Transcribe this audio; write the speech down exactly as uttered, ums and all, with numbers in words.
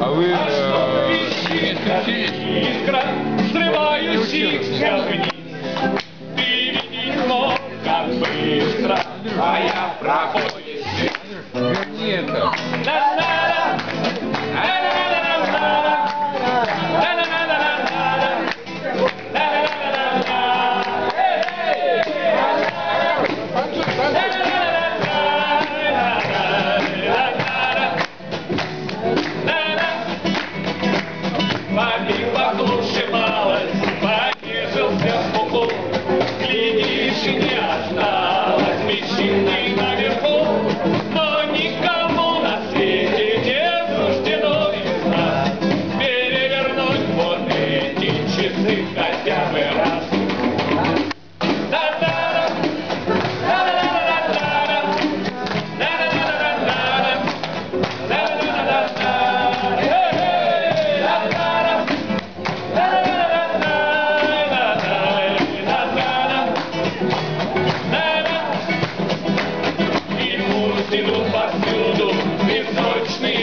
А вы э, не учились? Искра, срывающихся вниз. Впереди снова как быстро, а я проходишь. Верни это. Глядишь, и не осталось причины наверху, но никому на свете не суждено из нас перевернуть вот эти часы хотя бы раз. Идут повсюду песочные